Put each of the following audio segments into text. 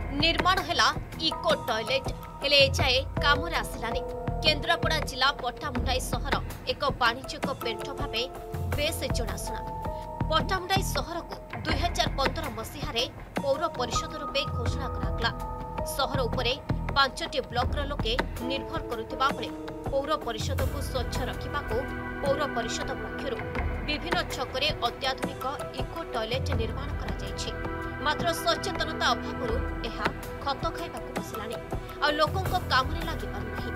निर्माण हैला eco toilet हेले एजाए कामरे आसिलानी। केन्द्रापड़ा जिला पट्टामुंडाई सहर एक वाणिज्यिक पेंट भावे बेस जनाशुना। पट्टामुंडाई सहर को 2015 मसीह पौर परिषद रूपे घोषणा करागला। सहर उपरे 5टी ब्लॉक लोके निर्भर करुथिबा बेले पौर परिषद को स्वच्छ रखिबाको पौर परिषद पक्षरु विभिन्न छकरे अत्याधुनिक इको टॉयलेट निर्माण करा जायछि। मात्र सचेतनता अभाव यह खत खाइबा बसिलानी आ लोकों कामरे लागि पारुनाही।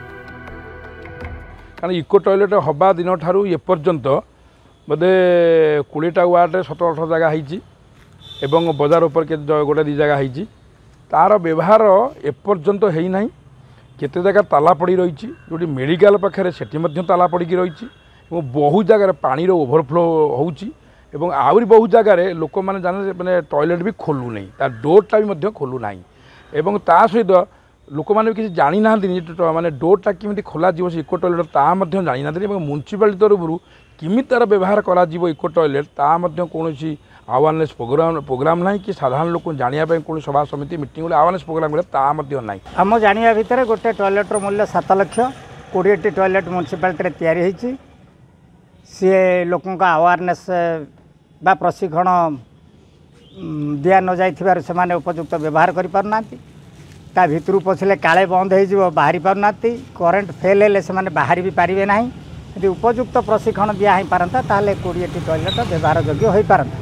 कारण इको टॉयलेट हवा दिन ठारू एपर्यंत बोधे 20टा वार्ड 17-18 जगह होती एवं बजार उपर के गोटे 2 जगह होती तार व्यवहार एपर्यंत होना। केते जगह ताला पड़ी रही जो मेडिकल पाखे से ताला पड़ी रही बहुत जगह पानी ओभरफ्लो होची एवं आहरी बहुत जगह लोक मैंने जाने मैंने टॉयलेट भी खोलू नहीं तार डोरटा भी खोलू ना एवं ता सहित लोक मैंने किसी जानी ना माने डोरटा किमिति खोला जीव से इको टॉयलेट ता जानी ना म्युनिसिपालिटी तरफ किमी तार व्यवहार करा जीव इको टॉयलेट ता कौन अवेयरनेस प्रोग्राम ना कि साधारण लोक जानापी कौन सभा समिति मीटिंग अवेयरनेस प्रोग्राम ना। आम जाना भितर गोटे टॉयलेट मूल्य 7 लाख 20टी टॉयलेट म्युनिसिपालिटी तैयारी होती सी लोकों का अवेयरनेस बा प्रशिक्षण दिया न जाइथिबार से माने उपयुक्त व्यवहार करि पारना ता भितरु पछले काले बंद हो जिवो बाहरी पारना करेंट फेल हेले से माने बाहरी भी पारिबे नाही। यदि उपयुक्त प्रशिक्षण दिया ही पारंता ताले 20टी टॉयलेट व्यवहार योग्य होई पारंता।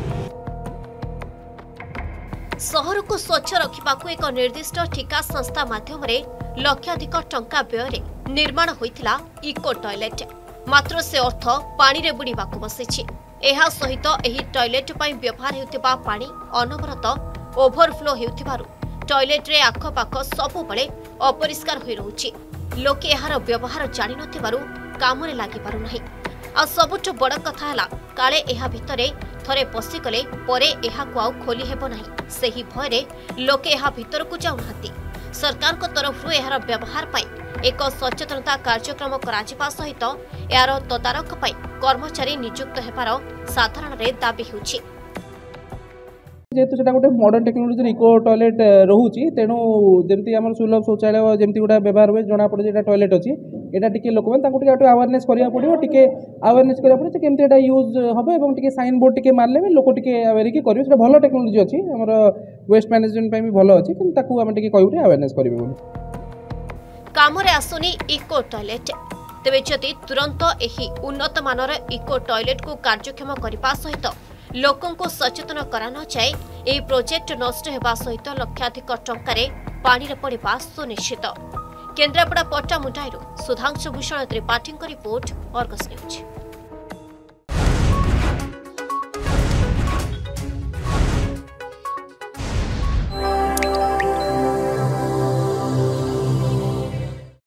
सहर को स्वच्छ रखिबाकू एक निर्दिष्ट ठिका संस्था माध्यम रे लक्षाधिक टंका व्यय निर्माण होइथिला इको टॉयलेट। मात्र से अर्थ पानी रे बुड़ीबाकू बसिछि। एहा सहित एही टॉयलेट पई व्यवहार हेउथिबा पानी अनवरत ओभरफ्लो हेउथिबारु टॉयलेट रे आखपाख सबु बळे अपरिष्कार होई रहउछि। लोके एहार व्यवहार जानि नथिबारु कामरे लागि पारु नाही। आ सबुठ बड़ कथा हला काले एहा भितरे थरे पसी गले परे एहा को आउ खोली हेबो नाही। सेही भयरे लोके एहा भितर को जाउ नाहंती। सरकार को तरफ एहार व्यवहार पाई एक सचेतनता कार्यक्रम कराजिबा सहित यार तदारख पाई कर्मचारी नियुक्त हेबार साधारण रे दाबी होछि। जेहेतु सेटा गोटे मॉडर्न टेक्नोलोजी इको टॉयलेट रहूची तेणु जमती आम सुलभ शौचालय जमती गोटा व्यवहार हुए जना पड़े जो टॉयलेट अच्छी यहाँ टी लोक मैंने अवेयरनेस करा पड़ो टी अवेयरनेस करा पड़े केमती यूज हम और टी साइन बोर्ड टी मारे भी लोक टी अवेयर करेंगे भल टेक्नोलोजी अच्छी आम वेस्ट मैनेजमेंट भी भल अच्छी कि आम टी कहूँ अवेयरनेस करेंगे कामरे आसुनी इको टॉयलेट। तेबे जदि तुरंत एही उन्नत मानर इको टॉयलेट को कार्यक्षम करने सहित लोकों को सचेतन करा न जाए यह प्रोजेक्ट नष्ट होगा सहित लक्षाधिक टंकार पानी पड़ा सुनिश्चित। Kendrapara Pattamundai Sudhanshu Bhushan Tripathi report Argus news.